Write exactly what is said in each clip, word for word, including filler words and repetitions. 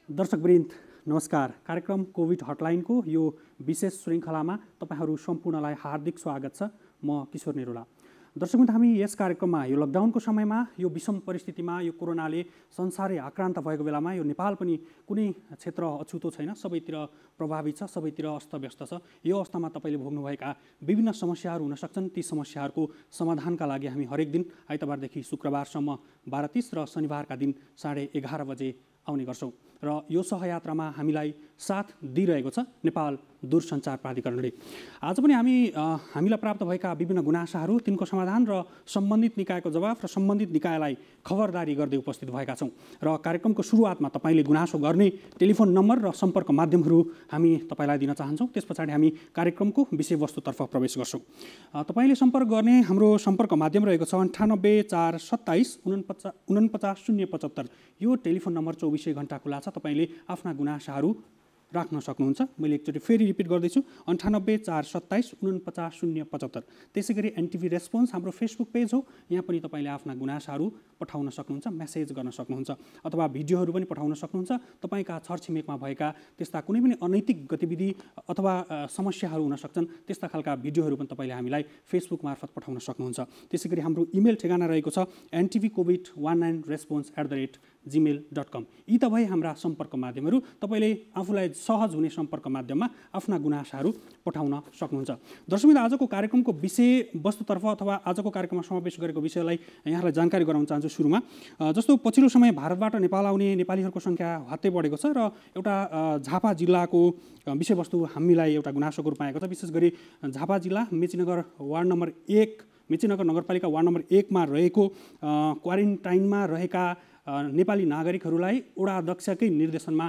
दर्शकवृन्द नमस्कार। कार्यक्रम कोभिड हटलाइनको यो विशेष श्रृङ्खलामा तपाईहरू सम्पूर्णलाई हार्दिक स्वागत छ। म किशोर निरुला। दर्शकवृन्द, हामी यस कार्यक्रममा यो लकडाउनको समयमा यो विषम परिस्थितिमा यो कोरोनाले संसारै आक्रान्त भएको बेलामा यो नेपाल पनि कुनै क्षेत्र अछुतो छैन, सबैतिर प्रभावित छ, सबैतिर अस्तव्यस्त छ। यो अवस्थामा तपाईँले भोग्नुभएका विभिन्न समस्याहरू हुन सक्छन्। ती समस्याहरूको समाधानका लागि हामी हरेक दिन आइतबारदेखि शुक्रबारसम्म बाह्र तीस र शनिबारका दिन साढे एघार बजे आउने गर्छौँ र यो सहयात्रामा हामीलाई साथ दिइरहेको छ नेपाल दूरसञ्चार प्राधिकरणले। आज पनि हामी हामीलाई प्राप्त भएका विभिन्न गुनासाहरू, तिनको समाधान र सम्बन्धित निकायको जवाफ र सम्बन्धित निकायलाई खबरदारी गर्दै उपस्थित भएका छौँ। र कार्यक्रमको सुरुवातमा तपाईँले गुनासो गर्ने टेलिफोन नम्बर र सम्पर्क माध्यमहरू हामी तपाईँलाई दिन चाहन्छौँ। त्यस पछाडि हामी कार्यक्रमको विषयवस्तुतर्फ प्रवेश गर्छौँ। तपाईँले सम्पर्क गर्ने हाम्रो सम्पर्क माध्यम रहेको छ अन्ठानब्बे चार सत्ताइस उनपचास उनपचास शून्य पचहत्तर। यो टेलिफोन नम्बर चौबिसै घन्टा खुला छ। तपाईँले आफ्ना गुनासाहरू राख्न सक्नुहुन्छ। मैले एकचोटि फेरि रिपिट गर्दैछु, अन्ठानब्बे चार सत्ताइस उनपचास शून्य पचहत्तर। त्यसै गरी एनटिभी रेस्पोन्स हाम्रो फेसबुक पेज हो, यहाँ पनि तपाईँले आफ्ना गुनासाहरू पठाउन सक्नुहुन्छ, मेसेज गर्न सक्नुहुन्छ अथवा भिडियोहरू पनि पठाउन सक्नुहुन्छ। तपाईँका छरछिमेकमा भएका त्यस्ता कुनै पनि अनैतिक गतिविधि अथवा समस्याहरू हुन सक्छन्, त्यस्ता खालका भिडियोहरू पनि तपाईँले हामीलाई फेसबुक मार्फत पठाउन सक्नुहुन्छ। त्यसै गरी हाम्रो इमेल ठेगाना रहेको छ NTV covid one nine response at the rate Gmail dot com. यी त भए हाम्रा सम्पर्क माध्यमहरू। तपाईँले आफूलाई सहज हुने सम्पर्क माध्यममा आफ्ना गुनासाहरू पठाउन सक्नुहुन्छ। दर्शकवृन्द, आजको कार्यक्रमको विषयवस्तुतर्फ अथवा आजको कार्यक्रममा समावेश गरेको विषयलाई यहाँलाई जानकारी गराउन चाहन्छु। सुरुमा जस्तो पछिल्लो समय भारतबाट नेपाल आउने नेपालीहरूको सङ्ख्या हत्तै बढेको छ र एउटा झापा जिल्लाको विषयवस्तु हामीलाई एउटा गुनासोको रूपमा आएको छ। विशेष गरी झापा जिल्ला मेचीनगर वार्ड नम्बर एक मेचीनगर नगरपालिका वार्ड नम्बर एकमा रहेको क्वारेन्टाइनमा रहेका नेपाली नागरिकहरूलाई वडा अध्यक्षकै निर्देशनमा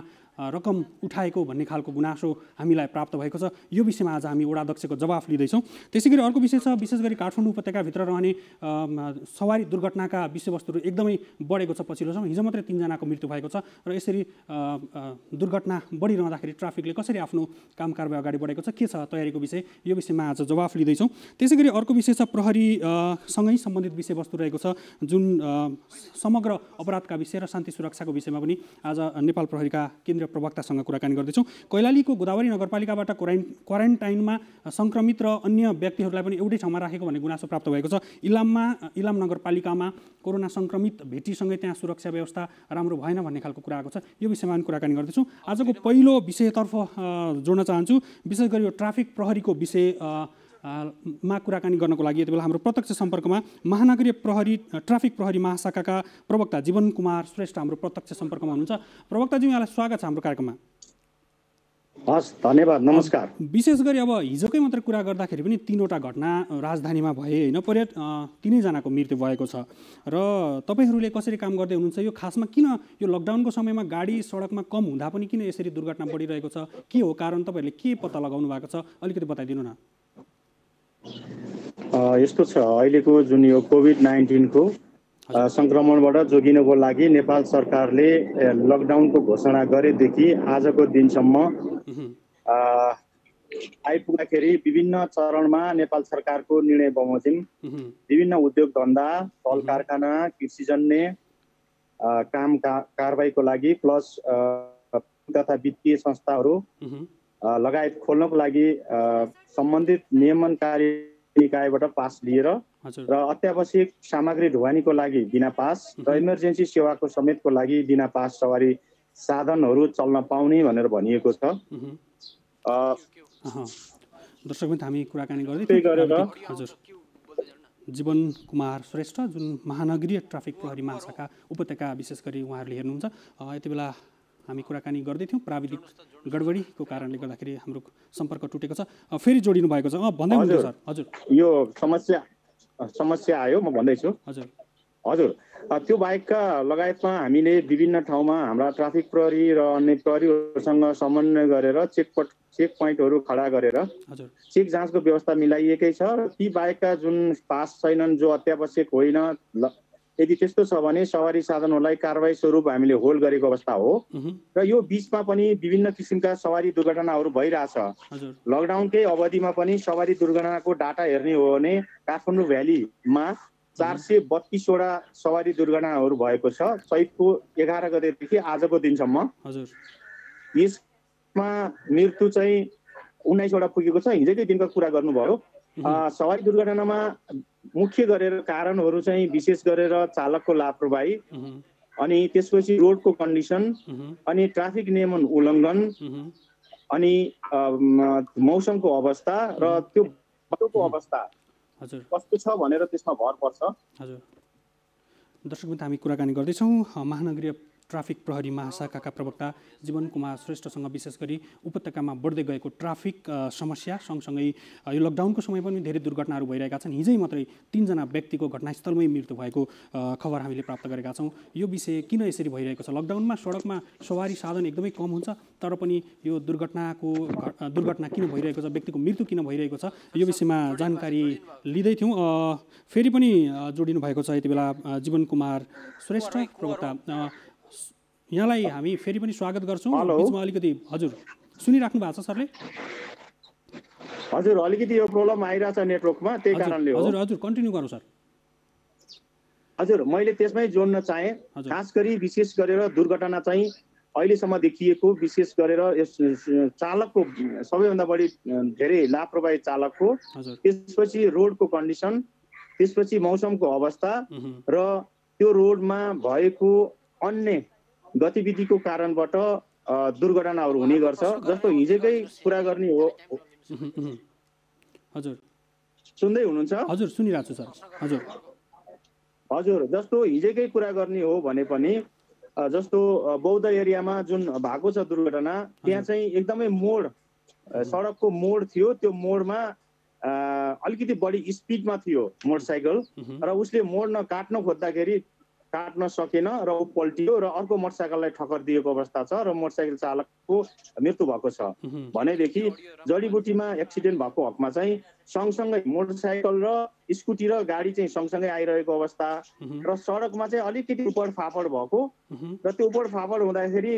रकम उठाएको भन्ने खालको गुनासो हामीलाई प्राप्त भएको छ। यो विषयमा आज हामी वडा अध्यक्षको जवाफ लिँदैछौँ। त्यसै गरी अर्को विषय छ, विशेष गरी काठमाडौँ उपत्यकाभित्र रहने सवारी दुर्घटनाका विषयवस्तुहरू एकदमै बढेको छ पछिल्लो समय। हिजो मात्रै तिनजनाको मृत्यु भएको छ र यसरी दुर्घटना बढिरहँदाखेरि ट्राफिकले कसरी आफ्नो काम कारबाही अगाडि बढेको छ, के छ तयारीको विषय, यो विषयमा आज जवाफ लिँदैछौँ। त्यसै गरी अर्को विषय छ प्रहरीसँगै सम्बन्धित विषयवस्तु रहेको छ, जुन समग्र अपराधका विषय र शान्ति सुरक्षाको विषयमा पनि आज नेपाल प्रहरीका केन्द्रीय प्रवक्तासँग कुराकानी गर्दैछौँ। कैलालीको गोदावरी नगरपालिकाबाट क्वारेन्ट क्वारेन्टाइनमा सङ्क्रमित र अन्य व्यक्तिहरूलाई पनि एउटै ठाउँमा राखेको भन्ने गुनासो प्राप्त भएको छ। इलाममा इलाम नगरपालिकामा कोरोना सङ्क्रमित भेटीसँगै त्यहाँ सुरक्षा व्यवस्था राम्रो भएन भन्ने खालको कुरा आएको छ। यो विषयमा पनि कुराकानी गर्दैछौँ। आजको पहिलो विषयतर्फ जोड्न चाहन्छु। विशेष गरी यो ट्राफिक प्रहरीको विषय मा कुराकानी गर्नको लागि यति बेला हाम्रो प्रत्यक्ष सम्पर्कमा महानगरीय प्रहरी ट्राफिक प्रहरी महाशाखाका प्रवक्ता जीवन कुमार श्रेष्ठ हाम्रो प्रत्यक्ष सम्पर्कमा हुनुहुन्छ। प्रवक्ताजी, यहाँलाई स्वागत छ हाम्रो कार्यक्रममा। हस्, धन्यवाद, नमस्कार। विशेष गरी अब हिजोकै मात्र कुरा गर्दाखेरि पनि तीनवटा घटना राजधानीमा भए होइन, पर्यट तिनैजनाको मृत्यु भएको छ र तपाईँहरूले कसरी काम गर्दै हुनुहुन्छ? यो खासमा किन यो लकडाउनको समयमा गाडी सडकमा कम हुँदा पनि किन यसरी दुर्घटना बढिरहेको छ? के हो कारण? तपाईँहरूले के पत्ता लगाउनु भएको छ? अलिकति बताइदिनु न। यस्तो छ, अहिलेको जुन यो कोभिड नाइन्टिनको सङ्क्रमणबाट जोगिनको लागि नेपाल सरकारले लकडाउनको घोषणा गरेदेखि आजको दिनसम्म आइपुग्दाखेरि विभिन्न चरणमा नेपाल सरकारको निर्णय बमोजिम विभिन्न उद्योग धन्दा, कल कारखाना, कृषिजन्य काम कारबाहीको लागि प्लस तथा वित्तीय संस्थाहरू लगायत खोल्नको लागि सम्बन्धित नियमनकारी निकायबाट पास लिएर र अत्यावश्यक सामग्री ढुवानीको लागि बिना पास र इमर्जेन्सी सेवाको समेतको लागि बिना पास सवारी साधनहरू चल्न पाउने भनेर भनिएको छ। दर्शकवृन्द, हामी कुराकानी गर्दै हजुर जीवन कुमार श्रेष्ठ जुन महानगरीय ट्राफिक प्रहरी महाशाखा उपत्यका विशेष गरी उहाँहरूले हेर्नुहुन्छ। यति बेला हामी कुराकानी गर्दै थियौँ, प्राविधिक गडबडीको कारणले गर्दाखेरि हाम्रो सम्पर्क टुटेको छ। फेरि जोडिनु भएको छ, भन्दै हुनुहुन्छ सर। हजुर, यो समस्या समस्या आयो, म भन्दैछु। हजुर हजुर त्यो बाहेकका लगायतमा हामीले विभिन्न ठाउँमा हाम्रा ट्राफिक प्रहरी र अन्य प्रहरीहरूसँग समन्वय गरेर चेक चेक पोइन्टहरू खडा गरेर चेक जाँचको व्यवस्था मिलाइएकै छ र ती बाहेकका जुन पास छैनन्, जो अत्यावश्यक होइन, यदि त्यस्तो छ भने सवारी साधनहरूलाई कारबाही स्वरूप हामीले होल्ड गरेको अवस्था हो। र यो बिचमा पनि विभिन्न किसिमका सवारी दुर्घटनाहरू भइरहेछ। लकडाउनकै अवधिमा पनि सवारी दुर्घटनाको डाटा हेर्ने हो भने काठमाडौँ भ्यालीमा चार सय बत्तीसवटा सवारी दुर्घटनाहरू भएको छ चैतको एघार गतेदेखि आजको दिनसम्म। हजुर। यसमा मृत्यु चाहिँ उन्नाइसवटा पुगेको छ। हिजोकै दिनको कुरा गर्नुभयो। सवारी दुर्घटनामा मुख्य गरेर कारणहरू चाहिँ विशेष गरेर चालकको लापरवाही, अनि त्यसपछि रोडको कन्डिसन, अनि ट्राफिक नियमन उल्लङ्घन, अनि मौसमको अवस्था र त्यो बाटोको अवस्था हजुर कस्तो छ भनेर त्यसमा भर पर्छ। हजुर। दर्शकवृन्द, हामी कुराकानी गर्दैछौँ महानगरीय ट्राफिक प्रहरी महाशाखाका प्रवक्ता जीवन कुमार श्रेष्ठसँग विशेष गरी उपत्यकामा बढ्दै गएको ट्राफिक समस्या सँगसँगै यो लकडाउनको समय पनि धेरै दुर्घटनाहरू भइरहेका छन्। हिजै मात्रै तीनजना व्यक्तिको घटनास्थलमै मृत्यु भएको खबर हामीले प्राप्त गरेका छौँ। यो विषय किन यसरी भइरहेको छ? लकडाउनमा सडकमा सवारी साधन एकदमै कम हुन्छ, तर पनि यो दुर्घटनाको दुर्घटना किन भइरहेको छ, व्यक्तिको मृत्यु किन भइरहेको छ, यो विषयमा जानकारी लिँदै थियौँ। फेरि पनि जोडिनु भएको छ यति बेला जीवन कुमार श्रेष्ठ प्रवक्ता। यहाँलाई हामी फेरि पनि स्वागत गर्छौँ। बिचमा अलिकति हजुर सुनिराख्नु भएको छ सरले? हजुर, अलिकति यो प्रब्लम आइरहेछ नेटवर्कमा, त्यही कारणले हो। हजुर हजुर कन्टिन्यू गरौँ सर। हजुर, मैले त्यसमै जोड्न चाहेँ। खास गरी विशेष गरेर दुर्घटना चाहिँ अहिलेसम्म देखिएको विशेष गरेर यस चालकको सबैभन्दा बढी धेरै लापरवाही चालकको, त्यसपछि रोडको कन्डिसन, त्यसपछि मौसमको अवस्था र त्यो रोडमा भएको अन्य गतिविधिको कारणबाट दुर्घटनाहरू हुने गर्छ। जस्तो हिजोकै कुरा गर्ने हो। हजुर सुन्दै हुनुहुन्छ? हजुर सुनिरहेको छु सर। हजुर हजुर, जस्तो हिजोकै कुरा गर्ने हो भने पनि जस्तो बौद्ध एरियामा जुन भएको छ दुर्घटना, त्यहाँ चाहिँ एकदमै मोड, सडकको मोड थियो। त्यो मोडमा अलिकति बढी स्पिडमा थियो मोटरसाइकल र उसले मोड नकाट्न खोज्दाखेरि काट्न सकेन र ऊ पल्टियो र अर्को मोटरसाइकललाई ठक्कर दिएको अवस्था छ र मोटरसाइकल चालकको मृत्यु भएको छ। भनेदेखि जडीबुटीमा एक्सिडेन्ट भएको हकमा चाहिँ सँगसँगै मोटरसाइकल र स्कुटी र गाडी चाहिँ सँगसँगै आइरहेको अवस्था र सडकमा चाहिँ अलिकति उपड फापड भएको र त्यो उपड फापड हुँदाखेरि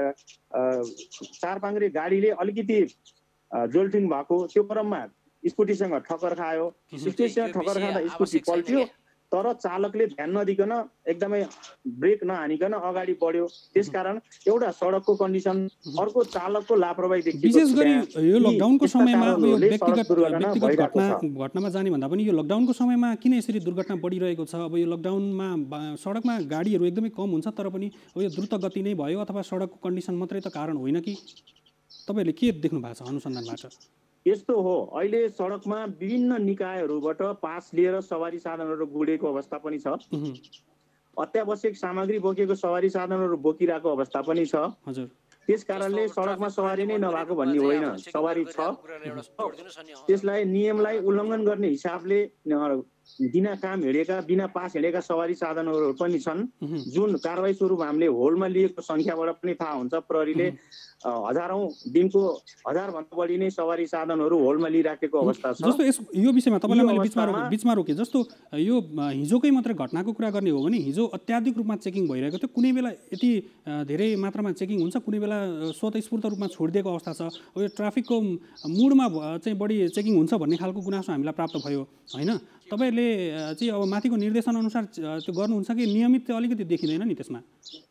चार पाङ्ग्रे गाडीले अलिकति जोल्टिङ भएको, त्यो क्रममा स्कुटीसँग ठक्कर खायो। स्कुटीसँग ठक्कर खाँदा स्कुटी पल्टियो, तर चालकले ध्यान नदिकन एकदमै ब्रेक नहानिकन अगाडि बढ्यो। त्यसकारण एउटा सडकको कन्डिसन, अर्को चालकको लापरवाही देखिएको। विशेष गरी यो लकडाउनको समयमा यो व्यक्तिगत व्यक्तिगत घटना घटनामा जाने भन्दा पनि यो लकडाउनको समयमा किन यसरी दुर्घटना बढिरहेको छ? अब यो लकडाउनमा सडकमा गाडीहरू एकदमै कम हुन्छ, तर पनि अब यो द्रुत गति नै भयो अथवा सडकको कन्डिसन मात्रै त कारण होइन कि? तपाईँहरूले के देख्नु भएको छ अनुसन्धानबाट? यस्तो हो, अहिले सडकमा विभिन्न निकायहरूबाट पास लिएर सवारी साधनहरू गुडेको अवस्था पनि छ। अत्यावश्यक सामग्री बोकेको सवारी साधनहरू बोकिरहेको अवस्था पनि छ। हजुर, त्यस कारणले सडकमा सवारी नै नभएको भन्ने होइन, सवारी छ। त्यसलाई नियमलाई उल्लङ्घन गर्ने हिसाबले बिना काम हिँडेका, बिना पास हिँडेका सवारी साधनहरू पनि छन्, जुन कारवाही स्वरूप हामीले होलमा लिएको सङ्ख्याबाट पनि थाहा हुन्छ। प्रहरीले हजारौं दिनको हजार भन्दा बढी नै सवारी साधनहरू होलमा लिइराखेको अवस्था छ। जस्तो यस यो विषयमा तपाईँलाई मैले बिचमा बिचमा रोकेँ। जस्तो यो हिजोकै मात्र घटनाको कुरा गर्ने हो भने हिजो अत्याधिक रूपमा चेकिङ भइरहेको थियो। कुनै बेला यति धेरै मात्रामा चेकिङ हुन्छ, कुनै बेला स्वतस्फूर्त रूपमा छोडिदिएको अवस्था छ। अब यो ट्राफिकको मुडमा चाहिँ बढी चेकिङ हुन्छ भन्ने खालको गुनासो हामीलाई प्राप्त भयो होइन? तपाईँहरूले चाहिँ अब माथिको निर्देशन अनुसार त्यो गर्नुहुन्छ कि नियमित चाहिँ अलिकति देखिँदैन नि त्यसमा?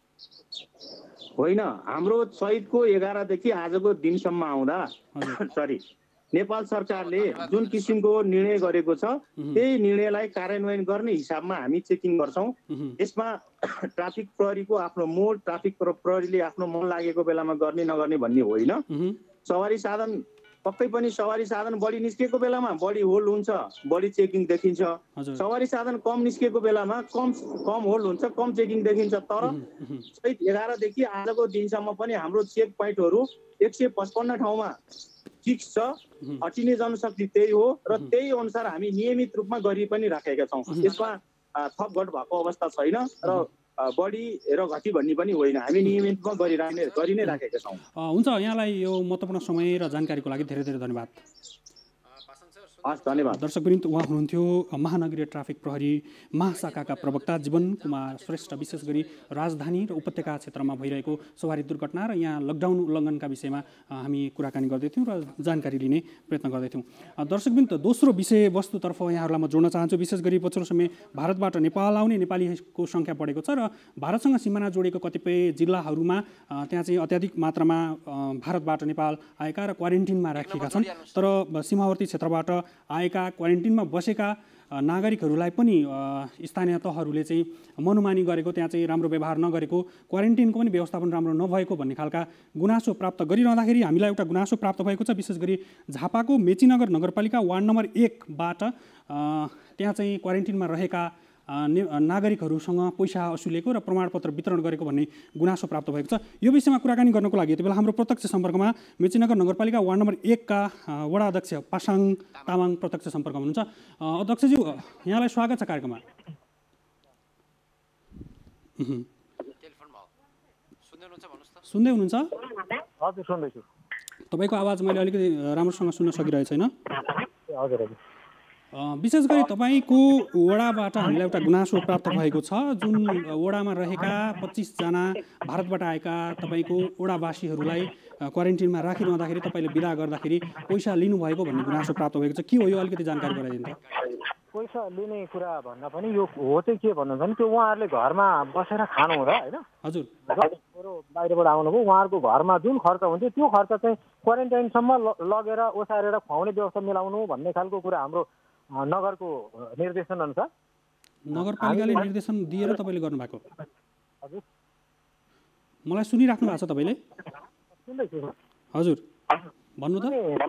होइन, हाम्रो चैतको एघारदेखि आजको दिनसम्म आउँदा सरी नेपाल सरकारले जुन किसिमको निर्णय गरेको छ त्यही निर्णयलाई कार्यान्वयन गर्ने हिसाबमा हामी चेकिङ गर्छौँ। यसमा ट्राफिक प्रहरीको आफ्नो मोड, ट्राफिक प्रहरीले आफ्नो मन लागेको बेलामा गर्ने नगर्ने भन्ने होइन। सवारी साधन पक्कै पनि सवारी साधन बढी निस्केको बेलामा बढी होल्ड हुन्छ, बढी चेकिङ देखिन्छ। सवारी साधन कम निस्केको बेलामा कम कम होल्ड हुन्छ, कम चेकिङ देखिन्छ। तर चैत एघारदेखि आजको दिनसम्म पनि हाम्रो चेक पोइन्टहरू एक सय पचपन्न ठाउँमा फिक्स छ। हटिने जनशक्ति त्यही हो र त्यही अनुसार हामी नियमित रूपमा गरि पनि राखेका छौँ। यसमा थप घट भएको अवस्था छैन र बढी र घटी भन्ने पनि होइन, हामी नियमितमा गरिराख्ने गरि नै राखेका छौँ। हुन्छ, यहाँलाई यो महत्त्वपूर्ण समय र जानकारीको लागि धेरै धेरै धन्यवाद। हस् धन्यवाद। दर्शकवृन्द, उहाँ हुनुहुन्थ्यो महानगरीय ट्राफिक प्रहरी महाशाखाका प्रवक्ता जीवन कुमार श्रेष्ठ, विशेष गरी राजधानी र उपत्यका क्षेत्रमा भइरहेको सवारी दुर्घटना र यहाँ लकडाउन उल्लङ्घनका विषयमा हामी कुराकानी गर्दैथ्यौँ र जानकारी लिने प्रयत्न गर्दैथ्यौँ। दर्शकवृन्द, दोस्रो विषयवस्तुतर्फ यहाँहरूलाई म जोड्न चाहन्छु। विशेष गरी पछिल्लो समय भारतबाट नेपाल आउने नेपालीको सङ्ख्या बढेको छ र भारतसँग सिमाना जोडेको कतिपय जिल्लाहरूमा त्यहाँ चाहिँ अत्याधिक मात्रामा भारतबाट नेपाल आएका र क्वारेन्टिनमा राखिएका छन्। तर सीमावर्ती क्षेत्रबाट आएका क्वारेन्टिनमा बसेका नागरिकहरूलाई पनि स्थानीय तहहरूले चाहिँ मनोमानी गरेको, त्यहाँ चाहिँ राम्रो व्यवहार नगरेको, क्वारेन्टिनको पनि व्यवस्थापन राम्रो नभएको भन्ने खालका गुनासो प्राप्त गरिरहँदाखेरि हामीलाई एउटा गुनासो प्राप्त भएको छ। विशेष गरी झापाको मेचीनगर नगरपालिका वार्ड नम्बर एकबाट त्यहाँ चाहिँ क्वारेन्टिनमा रहेका नागरिकहरूसँग पैसा असुलेको र प्रमाणपत्र वितरण गरेको भन्ने गुनासो प्राप्त भएको छ। यो विषयमा कुराकानी गर्नको लागि यति बेला हाम्रो प्रत्यक्ष सम्पर्कमा मेचीनगर नगरपालिका वार्ड नम्बर एकका वडा अध्यक्ष पासाङ तामाङ प्रत्यक्ष सम्पर्कमा हुनुहुन्छ। अध्यक्षज्यू, यहाँलाई स्वागत छ कार्यक्रममा। सुन्दै हुनुहुन्छ? हजुर, सुन्दैछु। तपाईँको आवाज मैले अलिकति राम्रोसँग सुन्न सकिरहेको छैन। हजुर हजुर। विशेष गरी तपाईँको वडाबाट हामीलाई एउटा गुनासो प्राप्त भएको छ। जुन वडामा रहेका पच्चिसजना भारतबाट आएका तपाईँको वडावासीहरूलाई क्वारेन्टिनमा राखिरहँदाखेरि तपाईँले बिदा गर्दाखेरि पैसा लिनुभएको भन्ने गुनासो प्राप्त भएको छ। के हो यो, अलिकति जानकारी गराइदिन्छ? पैसा लिने कुरा भन्दा पनि यो हो चाहिँ के भन्नुहुन्छ भने त्यो उहाँहरूले घरमा बसेर खानु हुँदा होइन। हजुर, बाहिरबाट आउनुभयो, उहाँहरूको घरमा जुन खर्च हुन्थ्यो त्यो खर्च चाहिँ क्वारेन्टाइनसम्म लगेर ओसारेर खुवाउने व्यवस्था मिलाउनु भन्ने खालको कुरा हाम्रो नगरको निर्देशन अनुसार नगरपालिकाले निर्देशन दिएर तपाईँले गर्नुभएको? हजुर, मलाई सुनिराख्नु भएको छ तपाईँले? सुन्दैछु। हजुर, भन्नु त।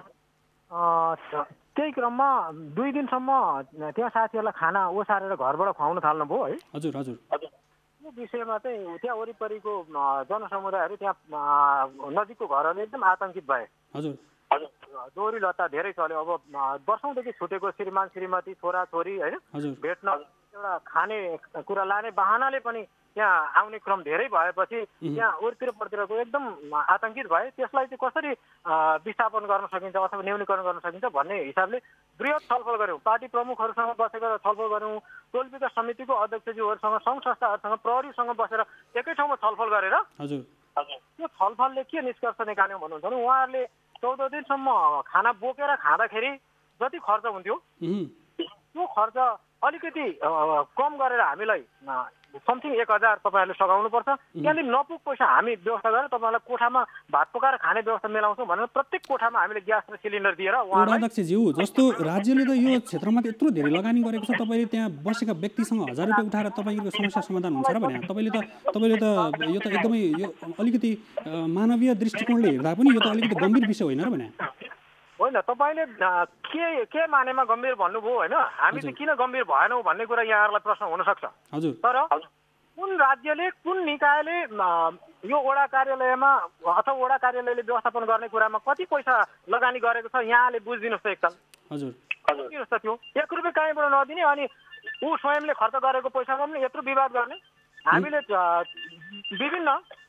त्यही क्रममा दुई दिनसम्म त्यहाँ साथीहरूलाई खाना ओसारेर घरबाट खुवाउन थाल्नुभयो है। हजुर हजुर। यो विषयमा चाहिँ त्यहाँ वरिपरिको जनसमुदायहरू, त्यहाँ नजिकको घरहरूले एकदम आतङ्कित भए। हजुर, दोहोरी लत्ता धेरै चल्यो। अब वर्षौँदेखि छुटेको श्रीमान श्रीमती छोरा छोरी होइन भेट्न एउटा खाने कुरा लाने बहानाले पनि त्यहाँ आउने क्रम धेरै भएपछि त्यहाँ वरितिर पर्तिरको एकदम आतङ्कित भए। त्यसलाई चाहिँ कसरी विस्थापन गर्न सकिन्छ अथवा न्यूनीकरण गर्न सकिन्छ भन्ने हिसाबले बृहत छलफल गऱ्यौँ। पार्टी प्रमुखहरूसँग बसेर छलफल गऱ्यौँ। टोल विकास समितिको अध्यक्षज्यूहरूसँग, सङ्घ संस्थाहरूसँग, प्रहरीसँग बसेर एकै ठाउँमा छलफल गरेर हजुर त्यो छलफलले के निष्कर्ष निकाल्यौँ भन्नुहुन्छ भने उहाँहरूले चौध दिनसम्म खाना बोकेर खाँदाखेरि जति खर्च हुन्थ्यो त्यो खर्च अलिकति कम गरेर हामीलाई समथिङ एक हजार तपाईँहरूले सघाउनुपर्छ। त्यहाँदेखि नपुग पैसा हामी व्यवस्था गरेर तपाईँहरूलाई कोठामा भात पकाएर खाने व्यवस्था मिलाउँछौँ भनेर प्रत्येक कोठामा हामीले ग्यास र सिलिन्डर दिएर अध्यक्षज्यू, जस्तो राज्यले त यो क्षेत्रमा त यत्रो धेरै लगानी गरेको छ, तपाईँले त्यहाँ बसेका व्यक्तिसँग हजार रुपियाँ उठाएर तपाईँको समस्या समाधान हुन्छ र भने तपाईँले त तपाईँले त यो त एकदमै यो अलिकति मानवीय दृष्टिकोणले हेर्दा पनि यो त अलिकति गम्भीर विषय होइन र भने? होइन, तपाईँले के के मानेमा गम्भीर भन्नुभयो होइन। हामी चाहिँ किन गम्भीर भएनौँ भन्ने कुरा यहाँहरूलाई प्रश्न हुनसक्छ। हजुर, तर कुन राज्यले कुन निकायले यो वडा कार्यालयमा अथवा वडा कार्यालयले व्यवस्थापन गर्ने कुरामा कति पैसा लगानी गरेको छ यहाँले बुझिदिनुहोस् त एकताल। हजुर, बुझिदिनुहोस् त। त्यो एक रुपियाँ कहीँबाट नदिने अनि ऊ स्वयंले खर्च गरेको पैसामा पनि यत्रो विवाद गर्ने। हामीले विभिन्न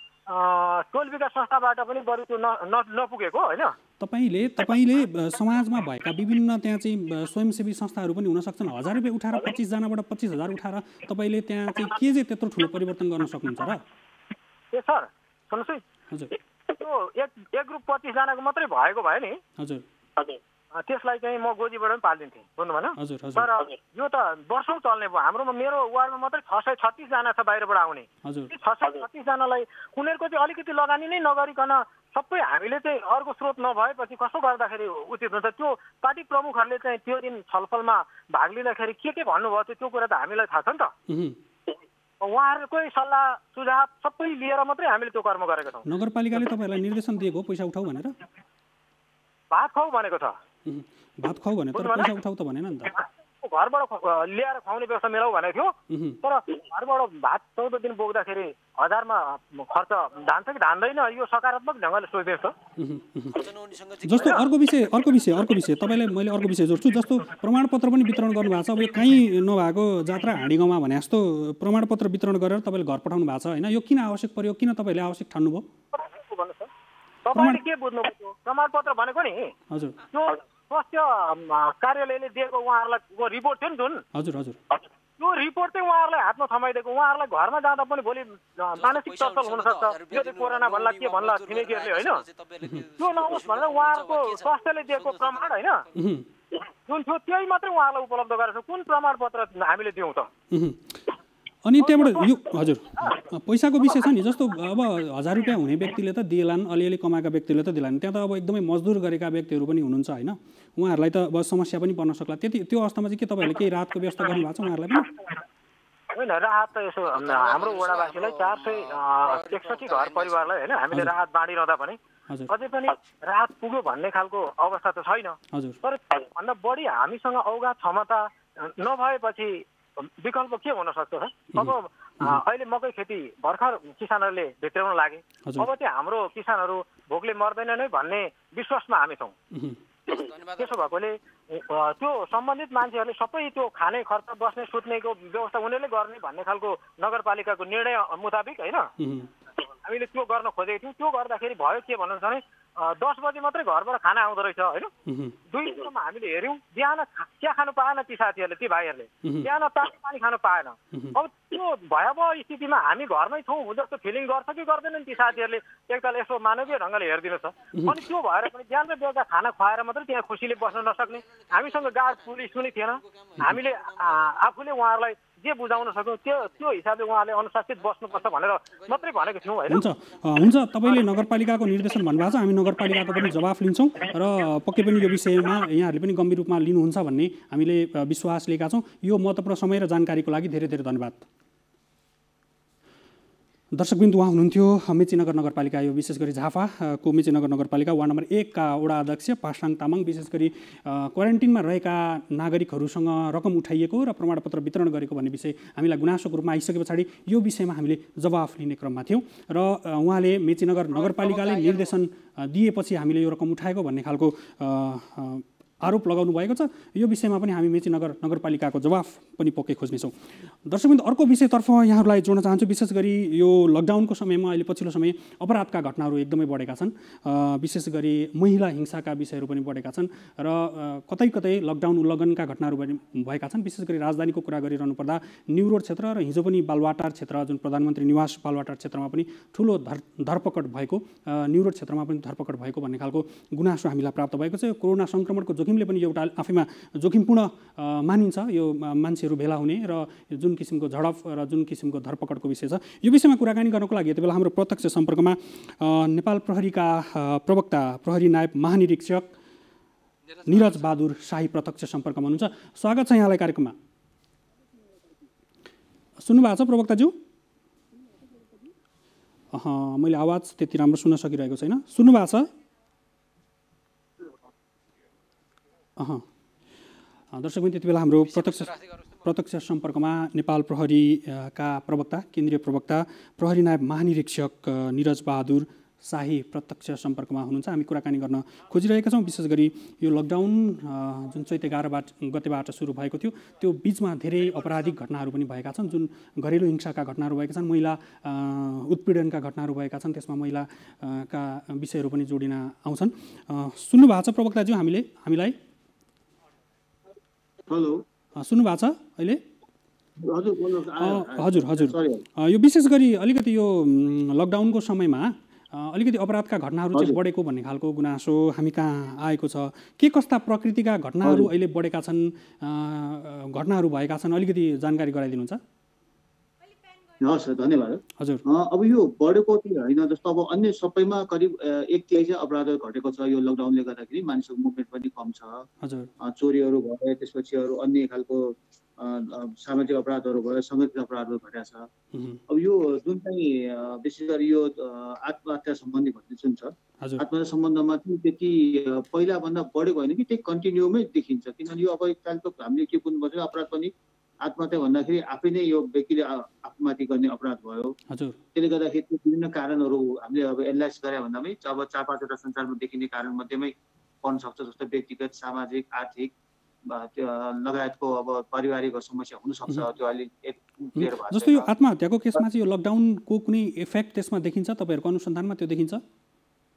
टोल विकास संस्थाबाट पनि बरु त्यो नपुगेको होइन। तपाईँले तपाईँले समाजमा भएका विभिन्न त्यहाँ चाहिँ स्वयंसेवी संस्थाहरू पनि हुनसक्छन्। हजार रुपियाँ उठाएर पच्चिसजनाबाट पच्चिस हजार उठाएर तपाईँले त्यहाँ चाहिँ के चाहिँ त्यत्रो ठुलो परिवर्तन गर्न सक्नुहुन्छ र? ए सर सुन्नुहोस् है, हजुर, त्यो एक एक ग्रुप पच्चिसजनाको मात्रै भएको भयो नि। हजुर हजुर, त्यसलाई चाहिँ म गोजीबाट पनि पालिदिन्थेँ, बुझ्नु भएन? हजुर हजुर। तर यो त वर्षौँ चल्ने भयो। हाम्रोमा मेरो वार्डमा मात्रै छ सय छत्तिसजना छ बाहिरबाट आउने। हजुर, छ सय छत्तिसजनालाई उनीहरूको चाहिँ अलिकति लगानी नै नगरिकन सबै हामीले चाहिँ अर्को स्रोत नभएपछि कसो गर्दाखेरि उचित हुन्छ? त्यो पार्टी प्रमुखहरूले चाहिँ त्यो दिन छलफलमा भाग लिँदाखेरि के के भन्नुभयो त्यो कुरा त हामीलाई थाहा छ नि त। उहाँहरूकै सल्लाह सुझाव सबै लिएर मात्रै हामीले त्यो कर्म गरेका छौँ। नगरपालिकाले तपाईँहरूलाई निर्देशन दिएको पैसा उठाउ भनेर? भात खुवाउ भनेको छ। भात खुवाउ भने तर पैसा उठाउ त भनेन नि त। घरबाट ल्याएर खुवाउने व्यवस्था मिलाउ भनेको थियो। तर घरबाट भात चौध दिन बोक्दाखेरि हजारमा खर्च धान्छ कि धान्दैन यो सकारात्मक ढङ्गले सोच्दैछ। जस्तो अर्को विषय अर्को विषय अर्को विषय तपाईँलाई मैले अर्को विषय जोड्छु। जस्तो प्रमाणपत्र पनि वितरण गर्नुभएको छ। अब यो कहीँ नभएको जात्रा हाँडी गाउँमा भने जस्तो प्रमाणपत्र वितरण गरेर तपाईँले घर पठाउनु भएको छ होइन? यो किन आवश्यक पर्यो? किन तपाईँले आवश्यक ठान्नुभयो? तपाईँले के बुझ्नुभयो? प्रमाणपत्र भनेको नि हजुर त्यो स्वास्थ्य कार्यालयले दिएको उहाँहरूलाई रिपोर्ट थियो नि जुन, हजुर हजुर, त्यो रिपोर्ट चाहिँ उहाँहरूलाई हातमा थमाइदिएको। उहाँहरूलाई घरमा जाँदा पनि भोलि मानसिक चलचल हुनसक्छ, यो चाहिँ कोरोना भन्ला के भन्ला छिमेकीहरूले होइन, त्यो नहोस् भनेर उहाँहरूको स्वास्थ्यले दिएको प्रमाण होइन जुन थियो त्यही मात्रै उहाँहरूलाई उपलब्ध गरेको छ। कुन प्रमाणपत्र हामीले दिउँ त? अनि त्यहाँबाट यो हजुर पैसाको विषय छ नि, जस्तो अब हजार रुपियाँ हुने व्यक्तिले त दिएलान्, अलिअलि कमाएका व्यक्तिले त दिएलान्, त्यहाँ त अब एकदमै मजदुर गरेका व्यक्तिहरू पनि हुनुहुन्छ होइन, उहाँहरूलाई त अब समस्या पनि पर्न सक्ला। त्यति त्यो अवस्थामा चाहिँ के तपाईँहरूले केही राहतको व्यवस्था गर्नुभएको छ उहाँहरूलाई पनि? होइन, राहत त यसो हाम्रो वडावासीलाई चार सय एकसठी घर परिवारलाई होइन हामीले राहत बाँडिरहँदा पनि अझै पनि राहत पुग्यो भन्ने खालको अवस्था त छैन। तर भन्दा बढी हामीसँग औगात क्षमता नभएपछि विकल्प के हुन सक्छ त? अब अहिले मकै खेती भर्खर किसानहरूले भित्राउन लागे, अब चाहिँ हाम्रो किसानहरू भोकले मर्दैन नै भन्ने विश्वासमा हामी छौँ। त्यसो भएकोले त्यो सम्बन्धित मान्छेहरूले सबै त्यो खाने खर्च बस्ने सुत्नेको व्यवस्था उनीहरूले गर्ने भन्ने खालको नगरपालिकाको निर्णय मुताबिक होइन हामीले त्यो गर्न खोजेको थियौँ। त्यो गर्दाखेरि भयो के भन्नुहुन्छ भने दस बजी मात्रै घरबाट खाना आउँदो रहेछ होइन। दुई दिनमा हामीले हेऱ्यौँ, बिहान चिया खानु पाएन ती साथीहरूले, ती भाइहरूले बिहान तातो पानी खानु पाएन। अब त्यो भयावह स्थितिमा हामी घरमै छौँ जस्तो फिलिङ गर्छ कि गर्दैनन् ती साथीहरूले? एकताल यसो मानवीय ढङ्गले हेरिदिनुहोस् त। अनि त्यो भएर पनि बिहान र बेलुका खाना खुवाएर मात्रै त्यहाँ खुसीले बस्न नसक्ने, हामीसँग गार्ड पुलिस पनि थिएन, हामीले आफूले उहाँहरूलाई जे बुझाउन सक्यौँ त्यो त्यो हिसाबले उहाँले अनुशासित बस्नुपर्छ भनेर मात्रै भनेको थियौँ होइन। हुन्छ हुन्छ, तपाईँले नगरपालिकाको निर्देशन भन्नुभएको छ, हामी नगरपालिकाको पनि जवाफ लिन्छौँ र पक्कै पनि यो विषयमा यहाँहरूले पनि गम्भीर रूपमा लिनुहुन्छ भन्ने हामीले विश्वास लिएका छौँ। यो महत्त्वपूर्ण समय र जानकारीको लागि धेरै धेरै धन्यवाद। दर्शकबिन्दु उहाँ हुनुहुन्थ्यो मेचीनगर नगरपालिका, यो विशेष गरी झापाको मेचीनगर नगरपालिका वार्ड नम्बर एकका वडा अध्यक्ष पासाङ तामाङ। विशेष गरी क्वारेन्टिनमा रहेका नागरिकहरूसँग रकम उठाइएको र प्रमाणपत्र वितरण गरेको भन्ने विषय हामीलाई गुनासोको रूपमा आइसके पछाडि यो विषयमा हामीले जवाफ लिने क्रममा थियौँ र उहाँले मेचीनगर नगरपालिकाले निर्देशन दिएपछि हामीले यो रकम उठाएको भन्ने खालको आरोप लगाउनु भएको छ। यो विषयमा पनि हामी मेचीनगर नगरपालिकाको जवाफ पनि पक्कै खोज्नेछौँ। दर्शकबिन्दु अर्को विषयतर्फ यहाँहरूलाई जोड्न चाहन्छु। विशेष गरी यो लकडाउनको समयमा अहिले पछिल्लो समय अपराधका घटनाहरू एकदमै बढेका छन्, विशेष गरी महिला हिंसाका विषयहरू पनि बढेका छन् र कतै कतै लकडाउन उल्लङ्घनका घटनाहरू पनि भएका छन्। विशेष गरी राजधानीको कुरा गरिरहनु पर्दा न्यू रोड क्षेत्र र हिजो पनि बालवाटार क्षेत्र जुन प्रधानमन्त्री निवास बालवाटार क्षेत्रमा पनि ठुलो धर धरपकड भएको, न्यू रोड क्षेत्रमा पनि धरपकड भएको भन्ने खालको गुनासो हामीलाई प्राप्त भएको छ। कोरोना सङ्क्रमणको जोखिमले पनि एउटा आफैमा जोखिमपूर्ण मानिन्छ यो मान्छेहरू भेला हुने र जुन किसिमको झडप र जुन किसिमको धरपकडको विषय छ। यो विषयमा कुराकानी गर्नको लागि यति बेला हाम्रो प्रत्यक्ष सम्पर्कमा नेपाल प्रहरीका प्रवक्ता प्रहरी नायब महानिरीक्षक निरज बहादुर शाही प्रत्यक्ष सम्पर्कमा हुनुहुन्छ। स्वागत छ यहाँलाई कार्यक्रममा। सुन्नुभएको छ प्रवक्ताज्यू? अह मैले आवाज त्यति राम्रो सुन्न सकिरहेको छैन। सुन्नुभएको छ? अह दर्शकबिन त्यति बेला हाम्रो प्रत्यक्ष प्रत्यक्ष सम्पर्कमा नेपाल प्रहरीका प्रवक्ता केन्द्रीय प्रवक्ता प्रहरी नायब महानिरीक्षक निरज बहादुर शाही प्रत्यक्ष सम्पर्कमा हुनुहुन्छ। हामी कुराकानी गर्न खोजिरहेका छौँ। विशेष गरी यो लकडाउन जुन चैत एघारबाट गतेबाट सुरु भएको थियो त्यो बिचमा धेरै अपराधिक घटनाहरू पनि भएका छन्, जुन घरेलु हिंसाका घटनाहरू भएका छन्, महिला उत्पीडनका घटनाहरू भएका छन्, त्यसमा महिलाका विषयहरू पनि जोडिन आउँछन्। सुन्नुभएको छ प्रवक्ताज्यू हामीले हामीलाई? हेलो, सुन्नुभएको छ अहिले? हजुर हजुर, यो विशेष गरी अलिकति यो लकडाउनको समयमा अलिकति अपराधका घटनाहरू चाहिँ बढेको भन्ने खालको गुनासो हामी कहाँ आएको छ। के कस्ता प्रकृतिका घटनाहरू अहिले बढेका छन्, घटनाहरू भएका छन्, अलिकति जानकारी गराइदिनुहुन्छ? हस् धन्यवाद। हजुर, अब यो बढेको चाहिँ होइन, जस्तो अब अन्य सबैमा करिब एक तिहाई चाहिँ अपराधहरू घटेको छ यो लकडाउनले गर्दाखेरि। मानिसको मुभमेन्ट पनि कम छ, हजुर, चोरीहरू भयो, त्यसपछि अरू अन्य खालको सामाजिक अपराधहरू भयो, सङ्गठित अपराधहरू घटेको छ। अब यो जुन चाहिँ विशेष गरी यो आत्महत्या सम्बन्धी भन्ने जुन छ, आत्महत्या सम्बन्धमा चाहिँ त्यति पहिलाभन्दा बढेको होइन कि त्यही कन्टिन्यूमै देखिन्छ। किनभने यो अब एकताल त हामीले के बुझ्नुपर्छ, अपराध पनि आत्महत्या भन्दाखेरि आफै नै यो व्यक्तिले आफूमाथि गर्ने अपराध भयो। त्यसले गर्दाखेरि विभिन्न कारणहरू हामीले अब एनालाइज गरे भन्दामै अब चार पाँचवटा संसारमा देखिने कारण मध्येमै पर्न सक्छ, जस्तो व्यक्तिगत, सामाजिक, आर्थिक त्यो लगायतको अब पारिवारिक समस्या हुनसक्छ। त्यो अलि जस्तो यो आत्महत्याको केसमा चाहिँ यो लकडाउनको कुनै इफेक्ट त्यसमा देखिन्छ? तपाईँहरूको अनुसन्धानमा त्यो देखिन्छ?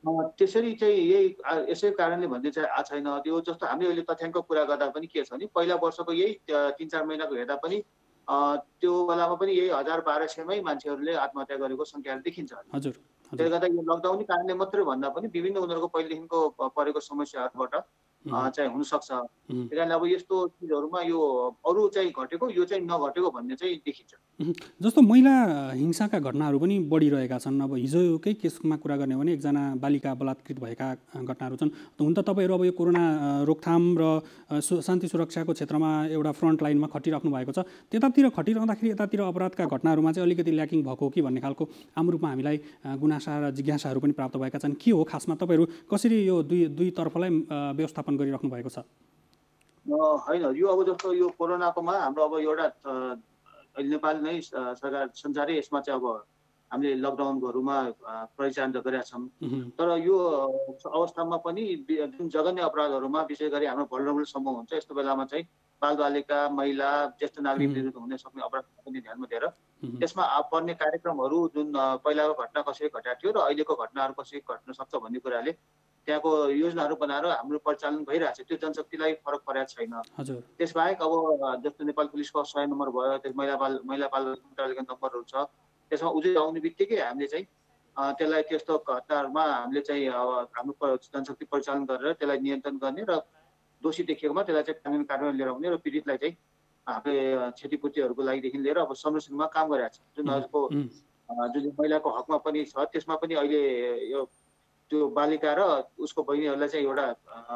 त्यसरी चाहिँ यही यसै कारणले भन्ने चाहिँ आएको छैन। त्यो जस्तो हामीले अहिले तथ्याङ्क कुरा गर्दा पनि के छ भने पहिला वर्षको यही तिन चार महिनाको हेर्दा पनि त्यो बेलामा पनि यही हजार बाह्र सयमै मान्छेहरूले आत्महत्या गरेको सङ्ख्याहरू देखिन्छ। हजुर, त्यसले गर्दा यो लकडाउनकै कारणले मात्रै भन्दा पनि विभिन्न उनीहरूको पहिलेदेखिको परेको समस्याहरूबाट चाहिँ हुनसक्छ। त्यही कारण अब यस्तो चिजहरूमा यो अरू चाहिँ घटेको यो चाहिँ नघटेको भन्ने चाहिँ देखिन्छ। जस्तो महिला हिंसाका घटनाहरू पनि बढिरहेका छन्। अब हिजोकै केसमा कुरा गर्ने हो भने एकजना बालिका बलात्कृत भएका घटनाहरू छन्। हुन त तपाईँहरू अब यो कोरोना रोकथाम र शान्ति सुरक्षाको क्षेत्रमा एउटा फ्रन्ट लाइनमा खटिराख्नु भएको छ। त्यतातिर खटिरहँदाखेरि यतातिर अपराधका घटनाहरूमा चाहिँ अलिकति ल्याकिङ भएको हो कि भन्ने खालको आम रूपमा हामीलाई गुनासा र जिज्ञासाहरू पनि प्राप्त भएका छन्। के हो खासमा तपाईँहरू कसरी यो दुई दुई तर्फलाई व्यवस्थापन गरिराख्नु भएको छ? होइन, यो अब जस्तो यो कोरोनाकोमा हाम्रो अब एउटा नेपाल नै सरकार संसारै यसमा चाहिँ अब हामीले लकडाउनहरूमा परिचालन त गरेका छौँ। तर यो अवस्थामा पनि जुन जघन्य अपराधहरूमा विशेष गरी हाम्रो भल्नरेबल समूह हुन्छ यस्तो बेलामा चाहिँ बालबालिका, महिला, ज्येष्ठ नागरिक विरुद्ध हुन सक्ने अपराध पनि ध्यानमा दिएर त्यसमा पर्ने कार्यक्रमहरू जुन पहिलाको घटना कसरी घटेको थियो र अहिलेको घटनाहरू कसरी घट्न सक्छ भन्ने कुराले त्यहाँको योजनाहरू बनाएर हाम्रो परिचालन भइरहेको छ। त्यो जनशक्तिलाई फरक परेको छैन। त्यसबाहेक अब जस्तो नेपाल पुलिसको सय नम्बर भयो, त्यस महिला बाल महिला बाल मन्त्रालयको नम्बरहरू छ, त्यसमा उजुरी आउने बित्तिकै हामीले चाहिँ त्यसलाई त्यस्तो घटनाहरूमा हामीले चाहिँ अब हाम्रो जनशक्ति परिचालन गरेर त्यसलाई नियन्त्रण गर्ने र दोषी देखिएकोमा त्यसलाई चाहिँ कानुनी कारबाही लिएर आउने र पीडितलाई चाहिँ हामीले क्षतिपूर्तिहरूको लागिदेखि लिएर अब संरक्षणमा काम गरिरहेको छ। जुन हजुरको जुन महिलाको हकमा पनि छ त्यसमा पनि अहिले यो त्यो बालिका र उसको बहिनीहरूलाई चाहिँ एउटा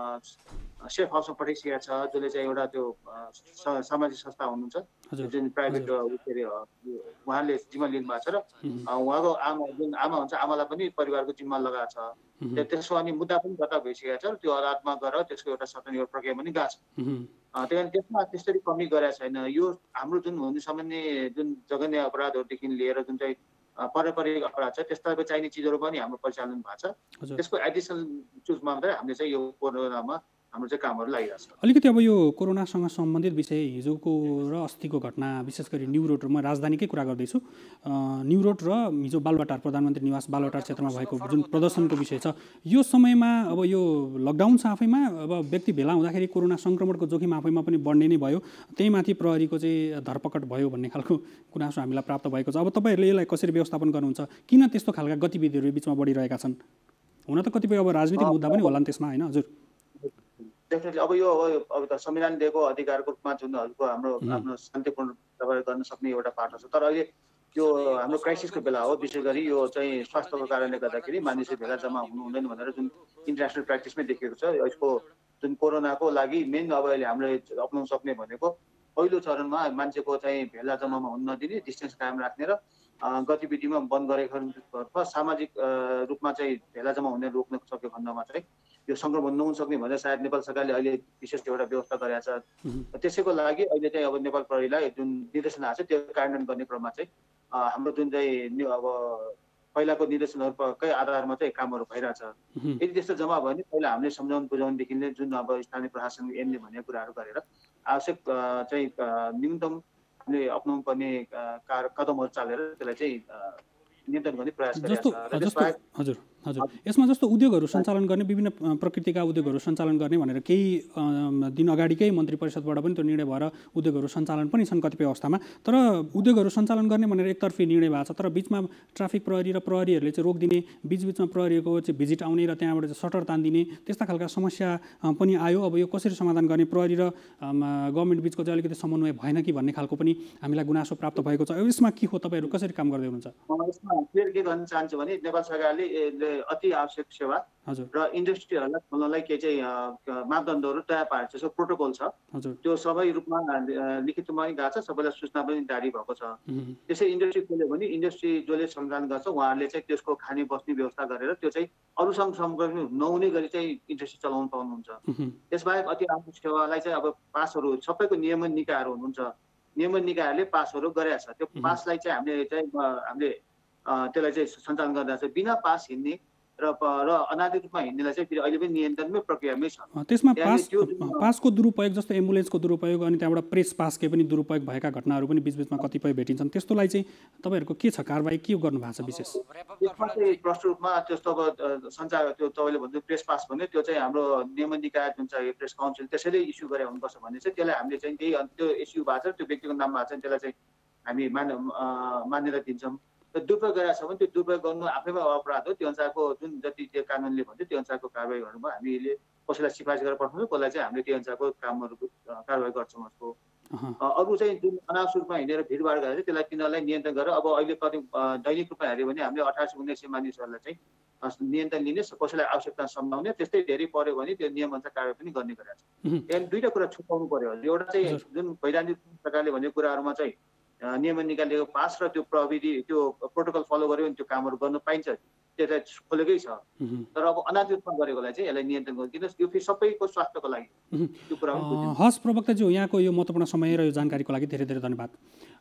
सेफ हाउसमा पठाइसकेको छ, जसले चाहिँ एउटा त्यो सामाजिक संस्था हुनुहुन्छ जुन प्राइभेट के अरे उहाँले जिम्मा लिनु भएको छ र उहाँको आमा जुन आमा हुन्छ आमालाई पनि परिवारको जिम्मा लगाएको छ। त्यसको अनि मुद्दा पनि दर्ता भइसकेको छ र त्यो अदालतमा गएर त्यसको एउटा सटन प्रक्रिया पनि गएको छ। त्यही कारण त्यसमा त्यसरी कमी गरेको छैन। यो हाम्रो जुन हुने सामान्य जुन जघन्य अपराधहरूदेखि लिएर जुन चाहिँ पारम्परिक अपराध छ त्यस्ताको चाहिने चिजहरू पनि हाम्रो परिचालन भएको छ। त्यसको एडिसनल चुजमा मात्रै हामीले चाहिँ यो कोरोनामा हाम्रो चाहिँ कामहरू लागिरहेको छ। अलिकति अब यो कोरोनासँग सम्बन्धित विषय हिजोको र अस्तिको घटना विशेष गरी न्यू रोड र म राजधानीकै कुरा गर्दैछु। न्यू रोड र हिजो बालवाटार प्रधानमन्त्री निवास बालवाटार क्षेत्रमा भएको जुन प्रदर्शनको विषय छ यो समयमा अब यो लकडाउन छ आफैमा अब व्यक्ति भेला हुँदाखेरि कोरोना सङ्क्रमणको जोखिम आफैमा पनि बढ्ने नै भयो। त्यही माथि प्रहरीको चाहिँ धरपकड भयो भन्ने खालको गुनासो हामीलाई प्राप्त भएको छ। अब तपाईँहरूले यसलाई कसरी व्यवस्थापन गर्नुहुन्छ? किन त्यस्तो खालका गतिविधिहरू बिचमा बढिरहेका छन्? हुन त कतिपय अब राजनीतिक मुद्दा पनि होला नि त्यसमा, होइन हजुर? डेफिनेटली अब यो अब त संविधान दिएको अधिकारको रूपमा जुन हजुरको हाम्रो आफ्नो शान्तिपूर्ण गर्न सक्ने एउटा पाटो छ। तर अहिले यो हाम्रो क्राइसिसको बेला हो, विशेष गरी यो चाहिँ स्वास्थ्यको कारणले गर्दाखेरि मानिसहरू भेला जम्मा हुनु हुँदैन भनेर जुन इन्टरनेसनल प्र्याक्टिसमै देखिएको छ। यसको जुन कोरोनाको लागि मेन अब अहिले हामीले अप्नाउन सक्ने भनेको पहिलो चरणमा मान्छेको चाहिँ भेला जम्मामा हुन नदिने, डिस्टेन्स कायम राख्ने र गतिविधिमा बन्द गरेकोतर्फ सामाजिक रूपमा चाहिँ भेला जम्मा हुने रोक्न सक्यो भन्दामा चाहिँ यो सङ्क्रमण नहुन सक्ने भनेर सायद नेपाल सरकारले अहिले विशेष एउटा व्यवस्था गरेको छ। त्यसैको लागि अहिले चाहिँ अब नेपाल प्रहरीलाई जुन निर्देशन आएको छ त्यो कार्यान्वयन गर्ने क्रममा चाहिँ हाम्रो जुन चाहिँ अब पहिलाको निर्देशनहरूकै आधारमा चाहिँ कामहरू भइरहेछ। यदि त्यस्तो जम्मा भयो भने पहिला हामीले सम्झाउन बुझाउनदेखि जुन अब स्थानीय प्रशासन एनले भनेको कुराहरू गरेर आवश्यक चाहिँ न्यूनतम हामीले अप्नाउनु पर्ने कदमहरू चालेर त्यसलाई चाहिँ नियन्त्रण गर्ने प्रयास गरिरहेको छ। हजुर हजुर यसमा जस्तो उद्योगहरू सञ्चालन गर्ने विभिन्न प्रकृतिका उद्योगहरू सञ्चालन गर्ने भनेर केही दिन अगाडिकै मन्त्री परिषदबाट पनि त्यो निर्णय भएर उद्योगहरू सञ्चालन पनि छन् कतिपय अवस्थामा। तर उद्योगहरू सञ्चालन गर्ने भनेर एकतर्फी निर्णय भएको छ, तर बिचमा ट्राफिक प्रहरी र प्रहरीहरूले चाहिँ रोकिदिने, बिचबिचमा प्रहरीको चाहिँ भिजिट आउने र त्यहाँबाट चाहिँ सटर तानिदिने त्यस्ता खालका समस्या पनि आयो। अब यो कसरी समाधान गर्ने, प्रहरी र गभर्मेन्ट बिचको चाहिँ अलिकति समन्वय भएन कि भन्ने खालको पनि हामीलाई गुनासो प्राप्त भएको छ। यसमा के हो, तपाईँहरू कसरी काम गर्दै हुनुहुन्छ? यसमा क्लियर के भन्न चाहन्छु भने नेपाल सरकारले अति आवश्यक सेवा र इन्डस्ट्रीहरूलाई खोल्नलाई के चाहिँ मापदण्डहरू तयार पारेको छ, प्रोटोकल छ, त्यो सबै रूपमा लिखित रूपमा पनि गएको छ, सबैलाई सूचना पनि जारी भएको छ। त्यसै इन्डस्ट्री खोल्यो भने इन्डस्ट्री जसले सञ्चालन गर्छ उहाँहरूले चाहिँ त्यसको खाने बस्ने व्यवस्था गरेर त्यो चाहिँ अरूसँग सम्पर्क नहुने गरी चाहिँ इन्डस्ट्री चलाउनु पाउनुहुन्छ। त्यसबाहेक अति आवश्यक सेवालाई चाहिँ अब पासहरू सबैको नियमन निकायहरू हुनुहुन्छ, नियमन निकायहरूले पासहरू गरेका छ। त्यो पासलाई चाहिँ हामीले चाहिँ हामीले त्यसलाई चाहिँ सञ्चालन गर्दा चाहिँ बिना पास हिँड्ने र र अनाधिकृत रूपमा हिँड्नेलाई चाहिँ फेरि अहिले पनि नियन्त्रणमै प्रक्रियामै छ। त्यसमा पास पासको दुरुपयोग जस्तो एम्बुलेन्सको दुरुपयोग अनि त्यहाँबाट प्रेस पासकै पनि दुरुपयोग भएका घटनाहरू पनि बिचबिचमा कतिपय भेटिन्छन्। त्यस्तोलाई चाहिँ तपाईँहरूको के छ कारबाही के गर्नु भएको छ विशेष? यसमा चाहिँ प्रष्ट रूपमा त्यस्तो अब सञ्चार त्यो तपाईँले भन्नु प्रेस पास भन्यो त्यो चाहिँ हाम्रो नियमन निकाय जुन चाहिँ प्रेस काउन्सिल त्यसैले इस्यु गरे हुनुपर्छ भन्ने चाहिँ त्यसलाई हामीले चाहिँ त्यही त्यो इस्यु भएको छ त्यो व्यक्तिको नाममा चाहिँ त्यसलाई चाहिँ हामी मान मान्यता दिन्छौँ। र दुरुपयोग गरेको छ भने त्यो दुरुपयोग गर्नु आफैमा अपराध हो। त्यो अनुसारको जुन जति त्यो कानुनले भन्थ्यो त्यो अनुसारको कारबाही गर्नुभयो। हामीले कसैलाई सिफारिस गरेर पठाउँछौँ कसलाई चाहिँ हामीले त्यो अनुसारको कामहरूको कारबाही गर्छौँ। उसको अरू चाहिँ जुन अनावश्यक रूपमा हिँडेर भिडभाड गरेर त्यसलाई तिनीहरूलाई नियन्त्रण गरेर अब अहिले कति दैनिक रूपमा हेऱ्यो भने हामीले अठार सय उन्नाइस सय मानिसहरूलाई चाहिँ नियन्त्रण लिने कसैलाई आवश्यकता सम्झाउने त्यस्तै धेरै पर्यो भने त्यो नियम अनुसार कारबाही पनि गर्ने गरेको छ। त्यहाँदेखि दुईवटा कुरा छुट्याउनु पर्यो। एउटा चाहिँ जुन वैधानिक प्रकारले भनेको कुराहरूमा चाहिँ नियमन निकालेको पास र त्यो प्रविधि त्यो प्रोटोकल फलो गर्यो भने त्यो कामहरू गर्न पाइन्छ त्यो चाहिँ खोलेकै छ। तर अब अनाधिकृतमा गरेकोलाई चाहिँ यसलाई नियन्त्रण गर्नु किन यो फेरि सबैको स्वास्थ्यको लागि त्यो कुरा पनि। हस् प्रवक्ताज्यू यहाँको यो महत्त्वपूर्ण समय र यो जानकारीको लागि धेरै धेरै धन्यवाद।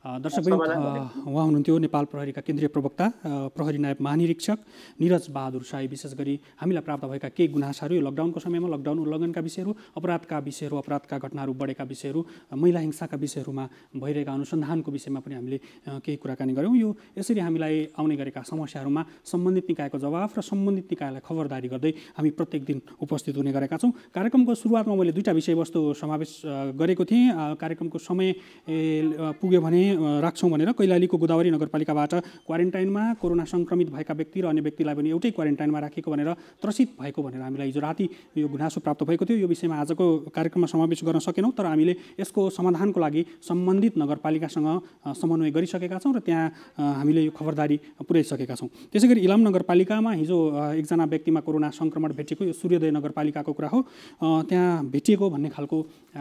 दर्शकवृन्द उहाँ हुनुहुन्थ्यो नेपाल प्रहरीका केन्द्रीय प्रवक्ता प्रहरी नायब महानिरीक्षक निरज बहादुर शाही। विशेष गरी हामीलाई प्राप्त भएका केही गुनासाहरू यो लकडाउनको समयमा लकडाउन उल्लङ्घनका विषयहरू अपराधका विषयहरू अपराधका घटनाहरू बढेका विषयहरू महिला हिंसाका विषयहरूमा भइरहेका अनुसन्धानको विषयमा पनि हामीले केही कुराकानी गऱ्यौँ। यो यसरी हामीलाई आउने गरेका समस्याहरूमा सम्बन्धित निकायको जवाफ र सम्बन्धित निकायलाई खबरदारी गर्दै हामी प्रत्येक दिन उपस्थित हुने गरेका छौँ। कार्यक्रमको सुरुवातमा मैले दुईवटा विषयवस्तु समावेश गरेको थिएँ। कार्यक्रमको समय पुग्यो भने राख्छौँ भनेर कैलालीको गोदावरी नगरपालिकाबाट क्वारेन्टाइनमा कोरोना सङ्क्रमित भएका व्यक्ति र अन्य व्यक्तिलाई पनि एउटै क्वारेन्टाइनमा राखेको भनेर त्रसित भएको भनेर हामीलाई हिजो राति यो गुनासो प्राप्त भएको थियो। यो विषयमा आजको कार्यक्रममा समावेश गर्न सकेनौँ तर हामीले यसको समाधानको लागि सम्बन्धित नगरपालिकासँग समन्वय गरिसकेका छौँ र त्यहाँ हामीले यो खबरदारी पुर्याइसकेका छौँ। त्यसै गरी इलाम नगरपालिकामा हिजो एकजना व्यक्तिमा कोरोना सङ्क्रमण भेटिएको यो सूर्योदय नगरपालिकाको कुरा हो। त्यहाँ भेटिएको भन्ने खालको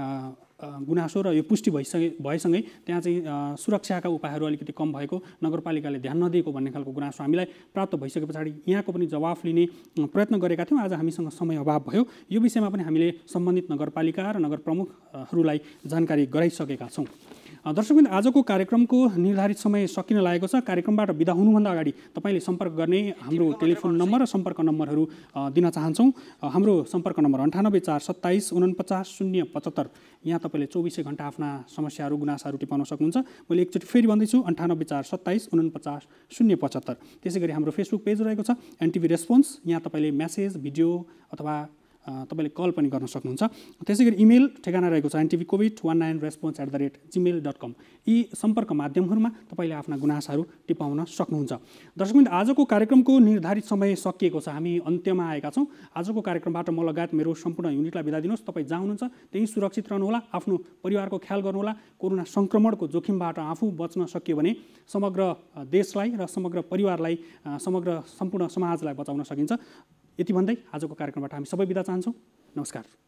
गुनासो र यो पुष्टि भइसके भएसँगै त्यहाँ चाहिँ सुरक्षाका उपायहरू अलिकति कम भएको नगरपालिकाले ध्यान नदिएको भन्ने खालको गुनासो हामीलाई प्राप्त भइसके पछाडि यहाँको पनि जवाफ लिने प्रयत्न गरेका थियौँ। आज हामीसँग समय अभाव भयो। यो विषयमा पनि हामीले सम्बन्धित नगरपालिका र नगर प्रमुखहरूलाई जानकारी गराइसकेका छौँ। दर्शकवृन्द आजको कार्यक्रमको निर्धारित समय सकिन लागेको छ। कार्यक्रमबाट बिदा हुनुभन्दा अगाडि तपाईँले सम्पर्क गर्ने हाम्रो टेलिफोन नम्बर र सम्पर्क नम्बरहरू दिन चाहन्छौँ। हाम्रो सम्पर्क नम्बर अन्ठानब्बे चार सत्ताइस उनपचास शून्य पचहत्तर। यहाँ तपाईँले चौबिसै घन्टा आफ्ना समस्याहरू गुनासाहरू टिपाउन सक्नुहुन्छ। मैले एकचोटि फेरि भन्दैछु अन्ठानब्बे चार सत्ताइस उनपचास शून्य पचहत्तर। त्यसै गरी हाम्रो फेसबुक पेज रहेको छ एनटिभी रेस्पोन्स। यहाँ तपाईँले म्यासेज भिडियो अथवा तपाईँले कल पनि गर्न सक्नुहुन्छ। त्यसै गरी इमेल ठेगाना रहेको छ NTV covid one nine response at the rate Gmail dot com. यी सम्पर्क माध्यमहरूमा तपाईँले आफ्ना गुनासाहरू टिपाउन सक्नुहुन्छ। दर्शकवृन्द आजको कार्यक्रमको निर्धारित समय सकिएको छ। हामी अन्त्यमा आएका छौँ। आजको कार्यक्रमबाट म लगायत मेरो सम्पूर्ण युनिटलाई बिदा दिनुहोस्। तपाईँ जहाँ हुनुहुन्छ त्यहीँ सुरक्षित रहनुहोला, आफ्नो परिवारको ख्याल गर्नुहोला। कोरोना सङ्क्रमणको जोखिमबाट आफू बच्न सकियो भने समग्र देशलाई र समग्र परिवारलाई समग्र सम्पूर्ण समाजलाई बचाउन सकिन्छ। यति भन्दै आजको कार्यक्रमबाट हामी सबै बिदा चाहन्छौँ। नमस्कार।